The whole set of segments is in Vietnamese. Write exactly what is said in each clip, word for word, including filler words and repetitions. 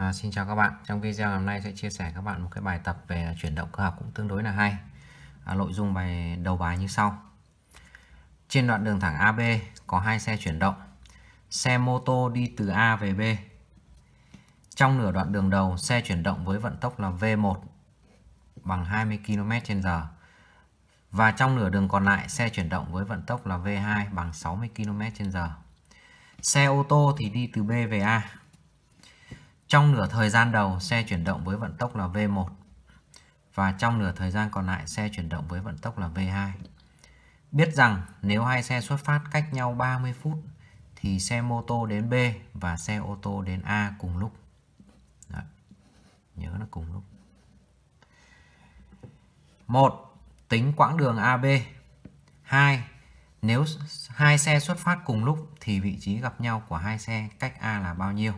À, xin chào các bạn. Trong video ngày hôm nay sẽ chia sẻ các bạn một cái bài tập về chuyển động cơ học cũng tương đối là hay. À, nội dung bài đầu bài như sau. Trên đoạn đường thẳng a bê có hai xe chuyển động. Xe mô tô đi từ A về B. Trong nửa đoạn đường đầu, xe chuyển động với vận tốc là vê một bằng hai mươi ki lô mét trên giờ. Và trong nửa đường còn lại, xe chuyển động với vận tốc là vê hai bằng sáu mươi ki lô mét trên giờ. Xe ô tô thì đi từ B về A. Trong nửa thời gian đầu, xe chuyển động với vận tốc là vê một. Và trong nửa thời gian còn lại, xe chuyển động với vận tốc là vê hai. Biết rằng nếu hai xe xuất phát cách nhau ba mươi phút thì xe mô tô đến B và xe ô tô đến A cùng lúc. Đấy. Nhớ là cùng lúc. một. Tính quãng đường a bê. hai. Nếu hai xe xuất phát cùng lúc thì vị trí gặp nhau của hai xe cách A là bao nhiêu?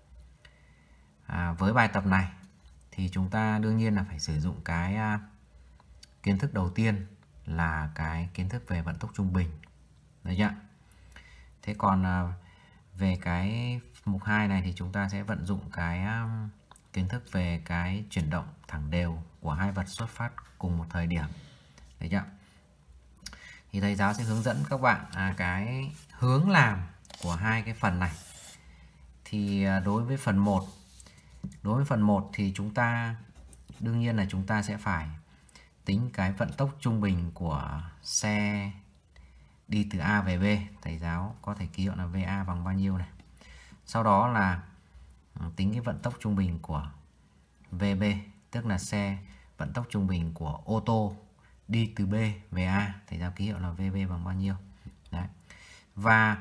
À, với bài tập này thì chúng ta đương nhiên là phải sử dụng cái uh, kiến thức đầu tiên là cái kiến thức về vận tốc trung bình. Được chưa? Thế còn uh, về cái mục hai này thì chúng ta sẽ vận dụng cái um, kiến thức về cái chuyển động thẳng đều của hai vật xuất phát cùng một thời điểm. Được chưa? Thì thầy giáo sẽ hướng dẫn các bạn à, cái hướng làm của hai cái phần này. Thì uh, đối với phần một Đối với phần một thì chúng ta đương nhiên là chúng ta sẽ phải tính cái vận tốc trung bình của xe đi từ A về B. Thầy giáo có thể ký hiệu là vê a bằng bao nhiêu này. Sau đó là tính cái vận tốc trung bình của vê bê, tức là xe vận tốc trung bình của ô tô đi từ B về A. Thầy giáo ký hiệu là vê bê bằng bao nhiêu. Đấy. Và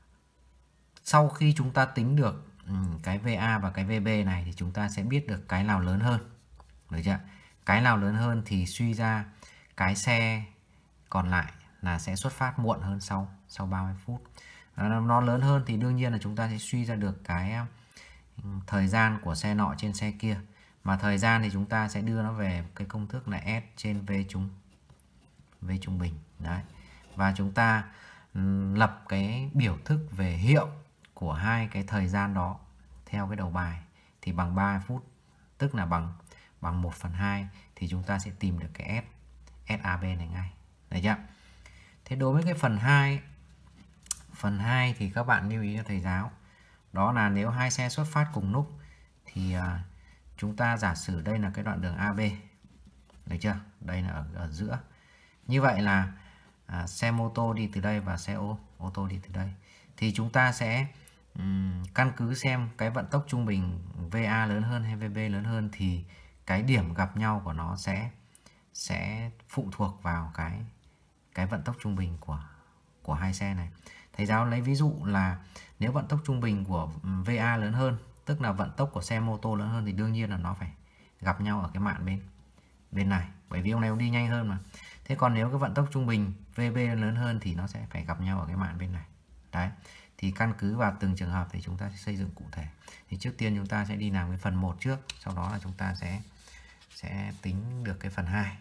sau khi chúng ta tính được cái vê a và cái vê bê này thì chúng ta sẽ biết được cái nào lớn hơn. Được chưa? Cái nào lớn hơn thì suy ra cái xe còn lại là sẽ xuất phát muộn hơn sau sau ba mươi phút. Nó lớn hơn thì đương nhiên là chúng ta sẽ suy ra được cái thời gian của xe nọ trên xe kia. Mà thời gian thì chúng ta sẽ đưa nó về cái công thức là S trên V trung V trung bình. Đấy. Và chúng ta lập cái biểu thức về hiệu của hai cái thời gian đó theo cái đầu bài thì bằng ba mươi phút, tức là bằng bằng một phần hai thì chúng ta sẽ tìm được cái S ét a bê này ngay. Được chưa? Thế đối với cái phần hai phần hai thì các bạn lưu ý cho thầy giáo. Đó là nếu hai xe xuất phát cùng lúc thì uh, chúng ta giả sử đây là cái đoạn đường a bê. Được chưa? Đây là ở, ở giữa. Như vậy là uh, xe mô tô đi từ đây và xe ô, ô tô đi từ đây. Thì chúng ta sẽ um, căn cứ xem cái vận tốc trung bình vê a lớn hơn hay vê bê lớn hơn thì cái điểm gặp nhau của nó sẽ sẽ phụ thuộc vào cái cái vận tốc trung bình của của hai xe này. Thầy giáo lấy ví dụ là nếu vận tốc trung bình của vê a lớn hơn, tức là vận tốc của xe mô tô lớn hơn thì đương nhiên là nó phải gặp nhau ở cái mạn bên bên này, bởi vì ông này ông đi nhanh hơn mà. Thế còn nếu cái vận tốc trung bình vê bê lớn hơn thì nó sẽ phải gặp nhau ở cái mạn bên này. Đấy. Thì căn cứ vào từng trường hợp thì chúng ta sẽ xây dựng cụ thể. Thì trước tiên chúng ta sẽ đi làm cái phần một trước, sau đó là chúng ta sẽ sẽ tính được cái phần hai.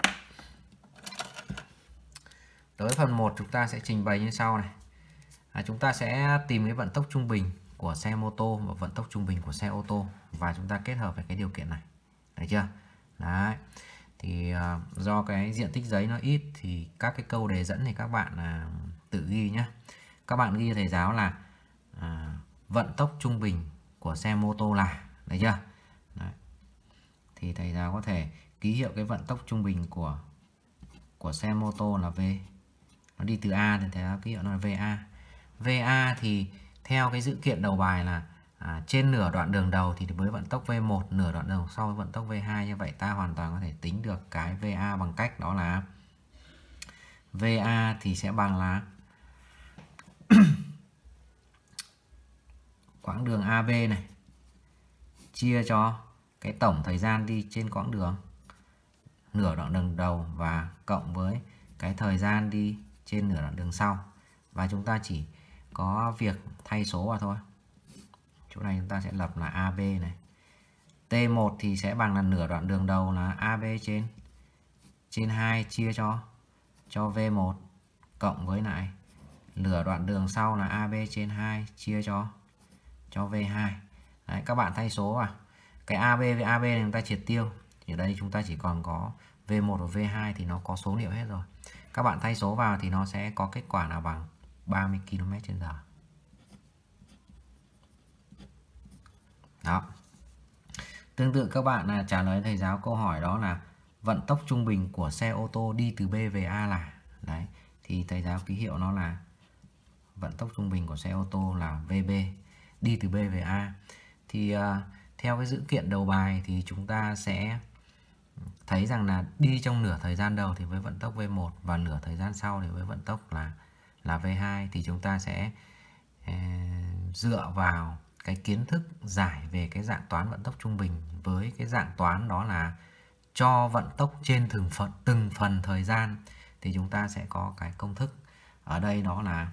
Đối với phần một chúng ta sẽ trình bày như sau này. À, chúng ta sẽ tìm cái vận tốc trung bình của xe mô tô và vận tốc trung bình của xe ô tô và chúng ta kết hợp với cái điều kiện này. Được chưa? Đấy. Thì uh, do cái diện tích giấy nó ít thì các cái câu đề dẫn thì các bạn uh, tự ghi nhé. Các bạn ghi thầy giáo là uh, vận tốc trung bình của xe mô tô là, được chưa? Đấy. Thì thầy giáo có thể ký hiệu cái vận tốc trung bình của của xe mô tô là V. Nó đi từ A thì thầy giáo ký hiệu nó là vê a. vê a thì theo cái dữ kiện đầu bài là à, trên nửa đoạn đường đầu thì với vận tốc vê một, nửa đoạn đường sau với vận tốc vê hai. Như vậy ta hoàn toàn có thể tính được cái vê a bằng cách đó là vê a thì sẽ bằng là quãng đường a bê này chia cho cái tổng thời gian đi trên quãng đường nửa đoạn đường đầu và cộng với cái thời gian đi trên nửa đoạn đường sau. Và chúng ta chỉ có việc thay số vào thôi. Chỗ này chúng ta sẽ lập là a bê này. T một thì sẽ bằng là nửa đoạn đường đầu là a bê trên trên hai chia cho cho vê một cộng với lại nửa đoạn đường sau là a bê trên hai chia cho cho vê hai. Đấy, các bạn thay số vào. Cái a bê với a bê này chúng ta triệt tiêu. Thì ở đây chúng ta chỉ còn có vê một và vê hai thì nó có số liệu hết rồi. Các bạn thay số vào thì nó sẽ có kết quả là bằng ba mươi ki lô mét trên giờ. Đó. Tương tự các bạn là trả lời thầy giáo câu hỏi đó là vận tốc trung bình của xe ô tô đi từ B về A là. Đấy, thì thầy giáo ký hiệu nó là vận tốc trung bình của xe ô tô là vê bê, đi từ B về A. Thì uh, theo cái dữ kiện đầu bài thì chúng ta sẽ thấy rằng là đi trong nửa thời gian đầu thì với vận tốc vê một và nửa thời gian sau thì với vận tốc là là vê hai, thì chúng ta sẽ eh, dựa vào cái kiến thức giải về cái dạng toán vận tốc trung bình với cái dạng toán đó là cho vận tốc trên từng phần từng phần thời gian, thì chúng ta sẽ có cái công thức ở đây đó là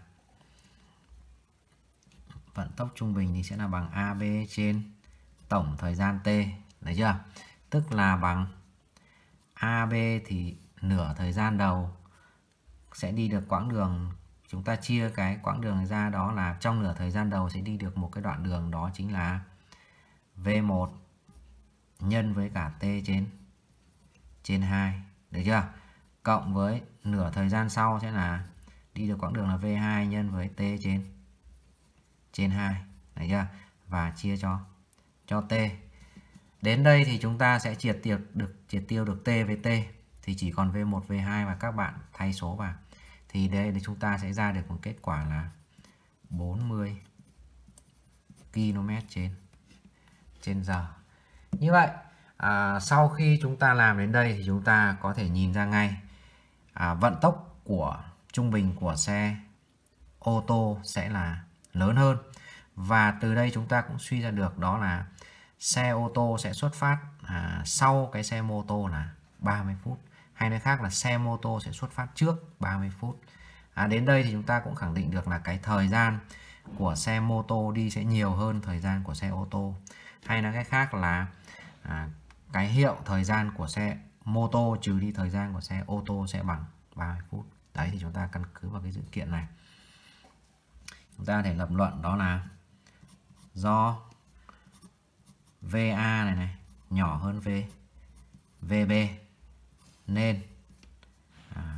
vận tốc trung bình thì sẽ là bằng a bê trên tổng thời gian t, được chưa? Tức là bằng a bê thì nửa thời gian đầu sẽ đi được quãng đường, chúng ta chia cái quãng đường này ra, đó là trong nửa thời gian đầu sẽ đi được một cái đoạn đường, đó chính là vê một nhân với cả t trên trên hai, được chưa? Cộng với nửa thời gian sau sẽ là đi được quãng đường là vê hai nhân với t trên trên hai, được chưa? Và chia cho cho t. Đến đây thì chúng ta sẽ triệt tiêu được triệt tiêu được t với t, thì chỉ còn vê một, vê hai và các bạn thay số vào. Thì đây chúng ta sẽ ra được một kết quả là bốn mươi ki lô mét trên trên giờ. Như vậy à, sau khi chúng ta làm đến đây thì chúng ta có thể nhìn ra ngay à, vận tốc của trung bình của xe ô tô sẽ là lớn hơn. Và từ đây chúng ta cũng suy ra được đó là xe ô tô sẽ xuất phát à, sau cái xe mô tô là ba mươi phút. Hay nói khác là xe mô tô sẽ xuất phát trước ba mươi phút. À, đến đây thì chúng ta cũng khẳng định được là cái thời gian của xe mô tô đi sẽ nhiều hơn thời gian của xe ô tô. Hay nói cách khác là à, cái hiệu thời gian của xe mô tô trừ đi thời gian của xe ô tô sẽ bằng ba mươi phút. Đấy, thì chúng ta căn cứ vào cái dữ kiện này, chúng ta có thể lập luận đó là do vê a này này nhỏ hơn v vê bê nên à,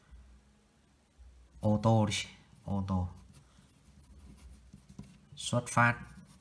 ô tô đi, ô tô xuất phát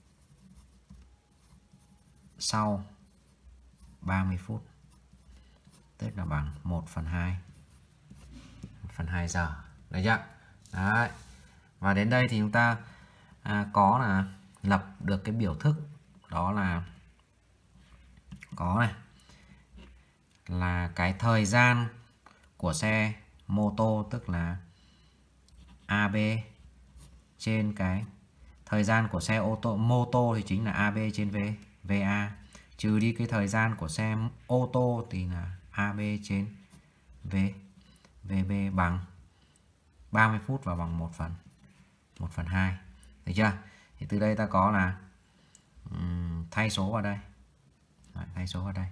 sau ba mươi phút, tức là bằng một phần hai phần hai giờ, được chưa? Đấy. Và đến đây thì chúng ta à, có là lập được cái biểu thức, đó là có này là cái thời gian của xe mô tô, tức là a bê trên cái thời gian của xe ô tô mô tô thì chính là a bê trên v vê a, trừ đi cái thời gian của xe ô tô thì là a bê trên v vê bê bằng ba mươi phút và bằng một phần một phần hai, được chưa? Thì từ đây ta có là um, thay số vào đây. Đấy, thay số vào đây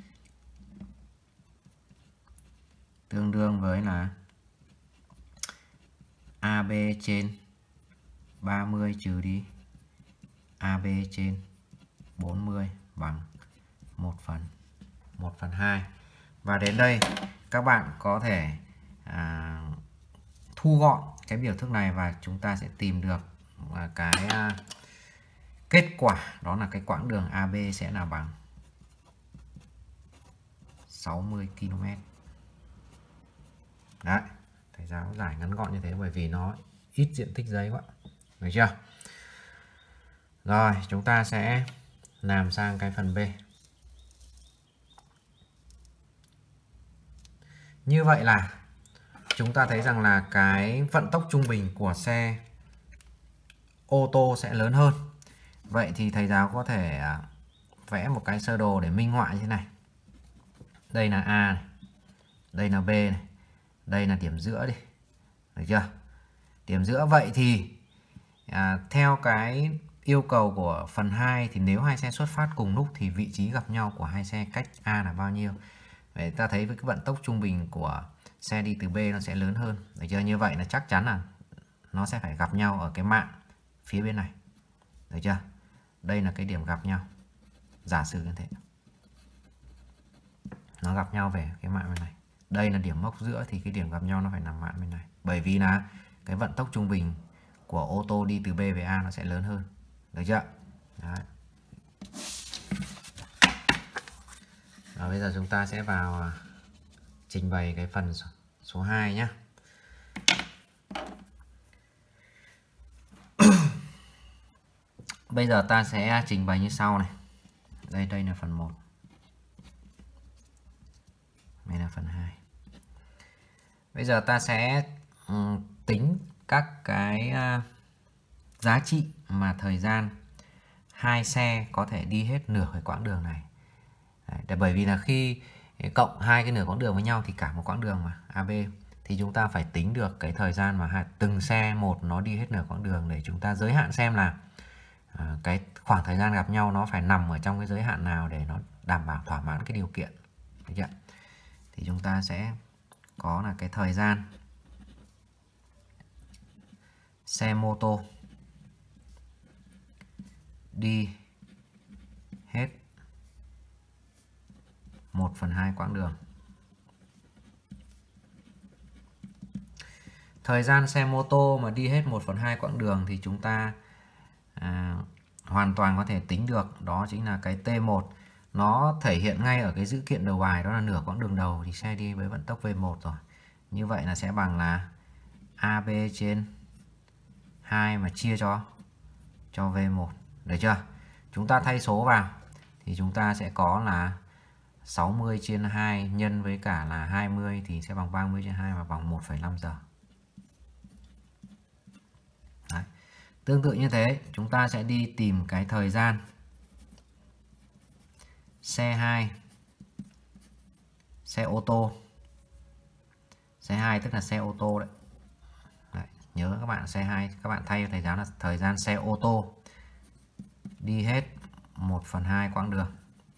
tương đương với là a bê trên ba mươi trừ đi a bê trên bốn mươi bằng một phần một phần hai. Và đến đây các bạn có thể à, thu gọn cái biểu thức này và chúng ta sẽ tìm được là cái à, kết quả, đó là cái quãng đường a bê sẽ là bằng sáu mươi ki lô mét. Đấy, thầy giáo giải ngắn gọn như thế bởi vì nó ít diện tích giấy quá, được chưa? Rồi, chúng ta sẽ làm sang cái phần B. Như vậy là chúng ta thấy rằng là cái vận tốc trung bình của xe ô tô sẽ lớn hơn. Vậy thì thầy giáo có thể vẽ một cái sơ đồ để minh họa như thế này. Đây là A này, đây là B này, đây là điểm giữa đi, được chưa? Điểm giữa. Vậy thì à, theo cái yêu cầu của phần hai thì nếu hai xe xuất phát cùng lúc thì vị trí gặp nhau của hai xe cách A là bao nhiêu? Vậy ta thấy với cái vận tốc trung bình của xe đi từ B nó sẽ lớn hơn, được chưa? Như vậy là chắc chắn là nó sẽ phải gặp nhau ở cái mạng phía bên này, được chưa? đây là cái điểm gặp nhau. Giả sử như thế, nó gặp nhau về cái mạn bên này, đây là điểm mốc giữa, thì cái điểm gặp nhau nó phải nằm mạn bên này, bởi vì là cái vận tốc trung bình của ô tô đi từ B về A nó sẽ lớn hơn, được chưa? Đấy. Và bây giờ chúng ta sẽ vào trình bày cái phần số hai nhé. Bây giờ ta sẽ trình bày như sau này. Đây đây là phần một. Đây là phần hai. Bây giờ ta sẽ um, tính các cái uh, giá trị mà thời gian hai xe có thể đi hết nửa cái quãng đường này. Đấy, để bởi vì là khi cộng hai cái nửa quãng đường với nhau thì cả một quãng đường mà a bê, thì chúng ta phải tính được cái thời gian mà hai, từng xe một nó đi hết nửa quãng đường, để chúng ta giới hạn xem là à, cái khoảng thời gian gặp nhau nó phải nằm ở trong cái giới hạn nào để nó đảm bảo thỏa mãn cái điều kiện, được chưa? Thì chúng ta sẽ có là cái thời gian xe mô tô đi hết một phần hai quãng đường. Thời gian xe mô tô mà đi hết một phần hai quãng đường thì chúng ta à, hoàn toàn có thể tính được, đó chính là cái T một. Nó thể hiện ngay ở cái dữ kiện đầu bài, đó là nửa quãng đường đầu thì xe đi với vận tốc V một rồi. Như vậy là sẽ bằng là a bê trên hai mà chia cho cho V một, được chưa? Chúng ta thay số vào thì chúng ta sẽ có là sáu mươi trên hai nhân với cả là hai mươi thì sẽ bằng ba mươi trên hai và bằng một phẩy năm giờ. Đấy. Tương tự như thế, chúng ta sẽ đi tìm cái thời gian xe hai, xe ô tô. Xe hai tức là xe ô tô đấy. Đấy. Nhớ các bạn, xe hai các bạn thay thời gian là thời gian xe ô tô đi hết một phần hai quãng đường.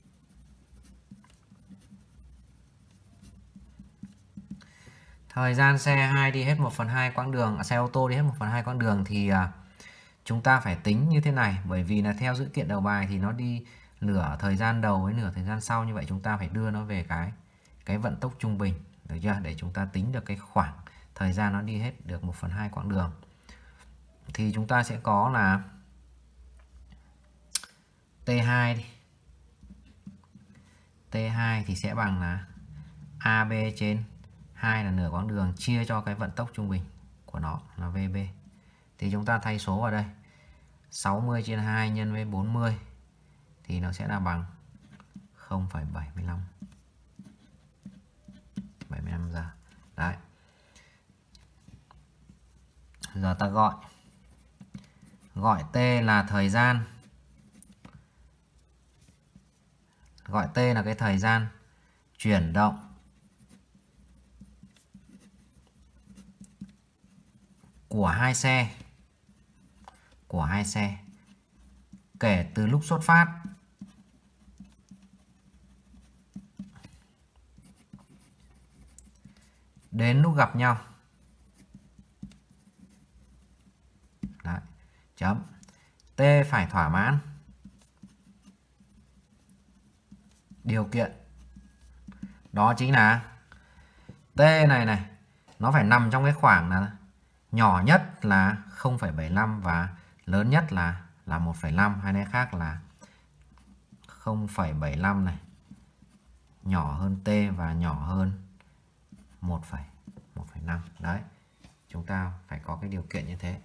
Thời gian xe hai đi hết một phần hai quãng đường, à, xe ô tô đi hết một phần hai quãng đường thì à, chúng ta phải tính như thế này, bởi vì là theo dữ kiện đầu bài thì nó đi nửa thời gian đầu với nửa thời gian sau, như vậy chúng ta phải đưa nó về cái cái vận tốc trung bình, được chưa? Để chúng ta tính được cái khoảng thời gian nó đi hết được một phần hai quãng đường. Thì chúng ta sẽ có là T hai đi. T hai thì sẽ bằng là a bê trên hai là nửa quãng đường chia cho cái vận tốc trung bình của nó là vê bê. Thì chúng ta thay số vào đây. sáu mươi trên hai nhân với bốn mươi thì nó sẽ là bằng không phẩy bảy mươi lăm bảy mươi lăm giờ. Đấy. Giờ ta gọi gọi T là thời gian, gọi T là cái thời gian chuyển động của hai xe của hai xe kể từ lúc xuất phát đến lúc gặp nhau. Đấy. Chấm. T phải thỏa mãn điều kiện, đó chính là T này này nó phải nằm trong cái khoảng là nhỏ nhất là không phẩy bảy mươi lăm và lớn nhất là là một phẩy năm, hay nói khác là không phẩy bảy mươi lăm này nhỏ hơn T và nhỏ hơn một phẩy năm. Đấy, chúng ta phải có cái điều kiện như thế.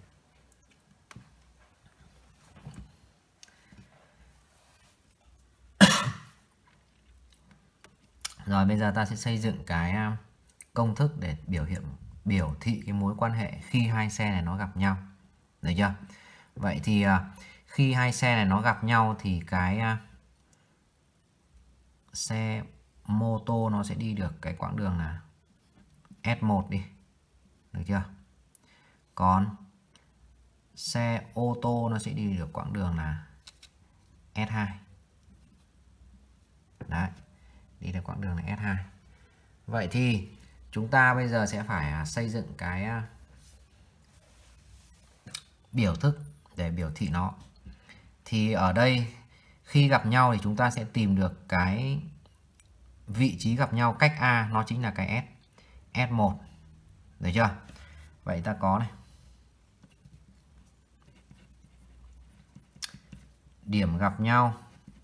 Rồi bây giờ ta sẽ xây dựng cái công thức để biểu hiện biểu thị cái mối quan hệ khi hai xe này nó gặp nhau, được chưa? Vậy thì khi hai xe này nó gặp nhau thì cái xe mô tô nó sẽ đi được cái quãng đường là S một đi, được chưa? Còn xe ô tô nó sẽ đi được quãng đường là S hai. Đấy, đi được quãng đường là S hai. Vậy thì chúng ta bây giờ sẽ phải xây dựng cái biểu thức để biểu thị nó. Thì ở đây khi gặp nhau thì chúng ta sẽ tìm được cái vị trí gặp nhau cách A, nó chính là cái S, S một. Được chưa? Vậy ta có này. Điểm gặp nhau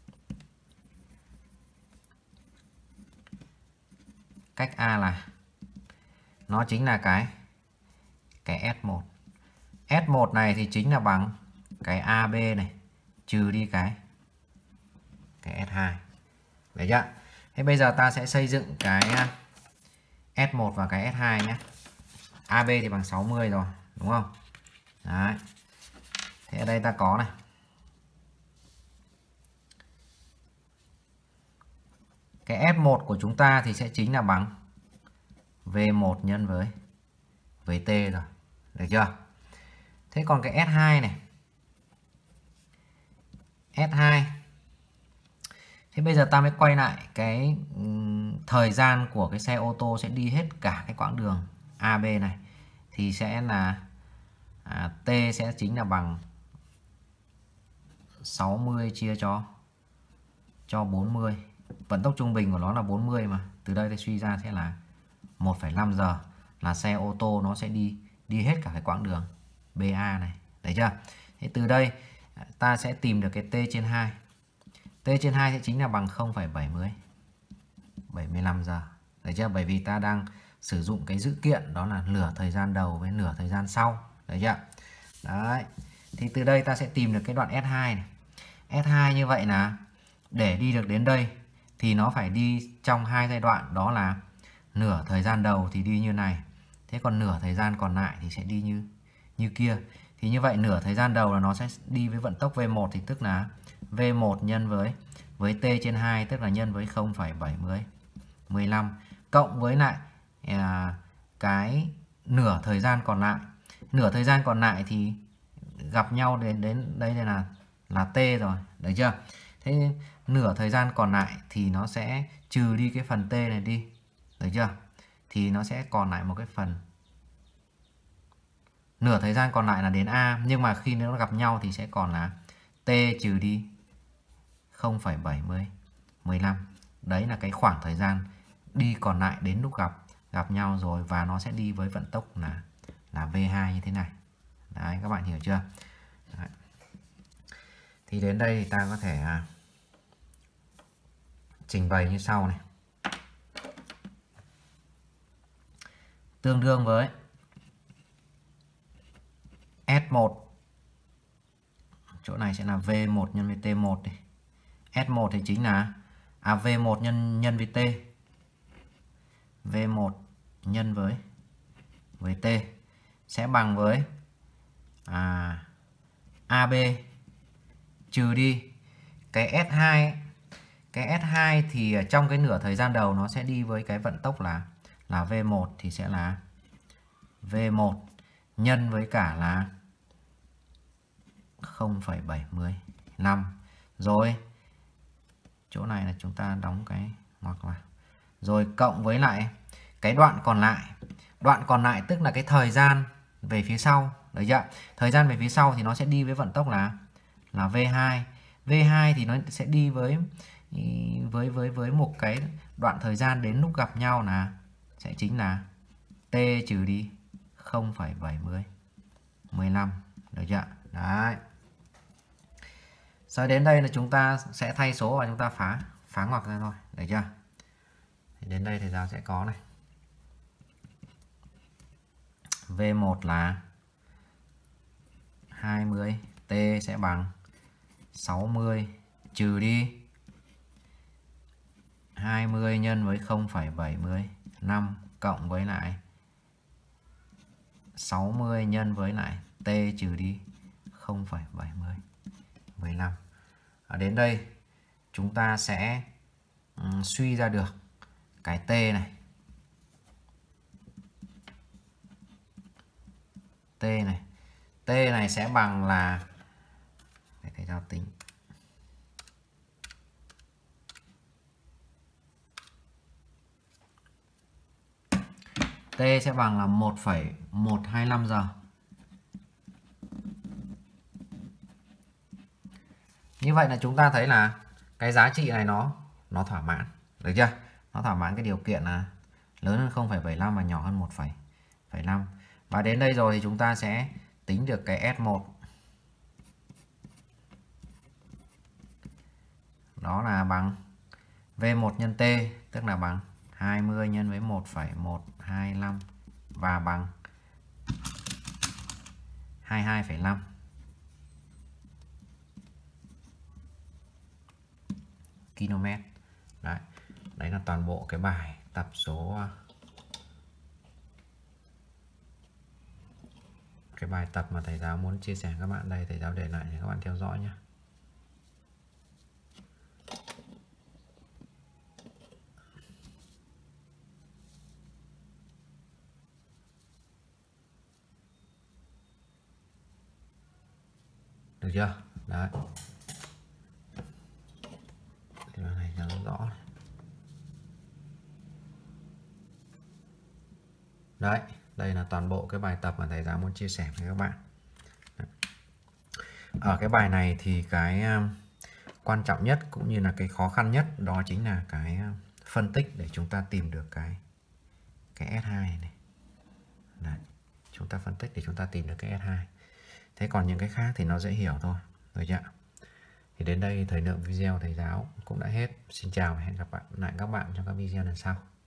cách A là nó chính là cái cái S một. S một này thì chính là bằng cái a bê này trừ đi cái cái S hai. Được chưa? Thế bây giờ ta sẽ xây dựng cái S một và cái S hai nhé. a bê thì bằng sáu mươi rồi, đúng không? Đấy. Thế ở đây ta có này. Cái S một của chúng ta thì sẽ chính là bằng V một nhân với với T rồi. Được chưa? Thế còn cái S hai này. S hai. Thế bây giờ ta mới quay lại cái um, thời gian của cái xe ô tô sẽ đi hết cả cái quãng đường a bê này thì sẽ là à, T sẽ chính là bằng sáu mươi chia cho cho bốn mươi. Vận tốc trung bình của nó là bốn mươi mà. Từ đây thì suy ra sẽ là một phẩy năm giờ là xe ô tô nó sẽ đi đi hết cả cái quãng đường bê a này. Đấy chưa? Thế từ đây ta sẽ tìm được cái T trên hai. T trên hai sẽ chính là bằng không phẩy bảy mươi bảy mươi lăm giờ. Đấy chưa? Bởi vì ta đang sử dụng cái dữ kiện đó là nửa thời gian đầu với nửa thời gian sau. Đấy chưa? Đấy. Thì từ đây ta sẽ tìm được cái đoạn S hai này. S hai như vậy là để đi được đến đây thì nó phải đi trong hai giai đoạn, đó là nửa thời gian đầu thì đi như này. Thế còn nửa thời gian còn lại thì sẽ đi như như kia. Thì như vậy nửa thời gian đầu là nó sẽ đi với vận tốc V một thì tức là V một nhân với với T trên hai, tức là nhân với không phẩy bảy mươi lăm cộng với lại à, cái nửa thời gian còn lại. Nửa thời gian còn lại thì gặp nhau đến đến đây là là T rồi. Được chưa? Thế nửa thời gian còn lại thì nó sẽ trừ đi cái phần T này đi. Được chưa? Thì nó sẽ còn lại một cái phần nửa thời gian còn lại là đến A, nhưng mà khi nó gặp nhau thì sẽ còn là T trừ đi không phẩy bảy mươi lăm. Đấy là cái khoảng thời gian đi còn lại đến lúc gặp gặp nhau rồi, và nó sẽ đi với vận tốc là là V hai như thế này. Đấy, các bạn hiểu chưa? Đấy. Thì đến đây thì ta có thể à, trình bày như sau này. Tương đương với S một, chỗ này sẽ là V một nhân với T một đi. S một thì chính là à, V một nhân nhân với T. V một nhân với với T sẽ bằng với à, a bê trừ đi cái S hai. Cái S hai thì trong cái nửa thời gian đầu nó sẽ đi với cái vận tốc là là V một thì sẽ là V một nhân với cả là không phẩy bảy mươi lăm. Rồi chỗ này là chúng ta đóng cái ngoặc vào. Rồi cộng với lại cái đoạn còn lại. Đoạn còn lại tức là cái thời gian về phía sau. Đấy chưa? Thời gian về phía sau thì nó sẽ đi với vận tốc là là V hai. V hai thì nó sẽ đi với với với với một cái đoạn thời gian đến lúc gặp nhau là sẽ chính là T trừ đi không phẩy bảy mươi lăm. Được chưa? Đấy. Sau đến đây là chúng ta sẽ thay số và chúng ta phá phá ngoặc ra thôi. Được chưa? Thì đến đây thầy giáo sẽ có này. V một là hai mươi, T sẽ bằng sáu mươi trừ đi hai mươi nhân với không phẩy bảy mươi lăm cộng với lại sáu mươi nhân với lại T trừ đi không phẩy bảy mươi lăm. Ở đến đây chúng ta sẽ um, suy ra được cái T này. T này. T này sẽ bằng là, để thầy giáo tính. T sẽ bằng là một phẩy một hai lăm giờ. Như vậy là chúng ta thấy là cái giá trị này nó nó thỏa mãn, được chưa? Nó thỏa mãn cái điều kiện là lớn hơn không phẩy bảy lăm và nhỏ hơn một phẩy năm. Và đến đây rồi thì chúng ta sẽ tính được cái S một. Đó là bằng V một nhân T, tức là bằng hai mươi nhân với một phẩy một hai lăm và bằng hai mươi hai phẩy năm km. Đấy, đấy là toàn bộ cái bài tập số cái bài tập mà thầy giáo muốn chia sẻ các bạn. Đây thầy giáo để lại để các bạn theo dõi nhé. Được chưa? Đấy, thì này cho nó rõ. Đấy, đây là toàn bộ cái bài tập mà thầy giáo muốn chia sẻ với các bạn. Ở cái bài này thì cái um, quan trọng nhất cũng như là cái khó khăn nhất đó chính là cái um, phân tích để chúng ta tìm được cái cái S hai này. Đấy, chúng ta phân tích để chúng ta tìm được cái S hai. Thế còn những cái khác thì nó dễ hiểu thôi, được chưa? Thì đến đây thời lượng video thầy giáo cũng đã hết. Xin chào và hẹn gặp lại các bạn trong các video lần sau.